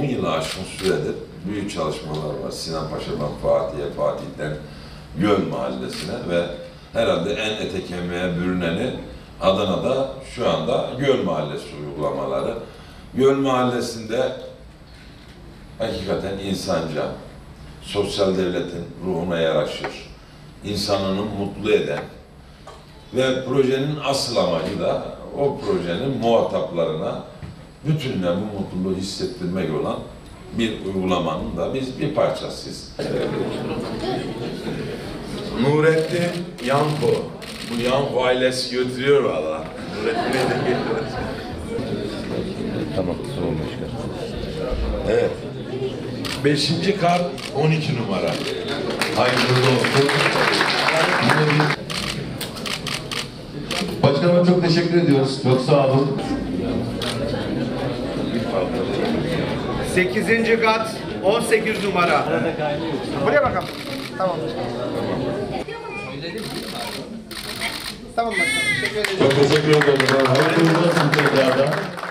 yılı aşkın süredir büyük çalışmalar var. Sinan Paşa'dan Fatih'e, Fatih'ten Göl Mahallesi'ne ve herhalde en ete kemiğe bürüneni Adana'da şu anda Göl Mahallesi uygulamaları. Göl Mahallesi'nde hakikaten insanca, sosyal devletin ruhuna yaraşır, insanını mutlu eden ve projenin asıl amacı da o projenin muhataplarına bütünle bu mutluluğu hissettirmek olan bir uygulamanın da biz bir parçasıyız. Nurettin Yanko. Bu Yanko ailesi götürüyor valla. Nurettin'e de geliyor. Tamam, sorun başka. Evet. 5. kart 12 numara. Hayırlı olsun. Başkanıma çok teşekkür ediyoruz. Çok sağ olun. 8. kat 18 numara. Buraya bakalım. Tamam. Tamam başkanım. Teşekkür ederim. Çok teşekkür ederim. Hayırlı olsun tekrardan.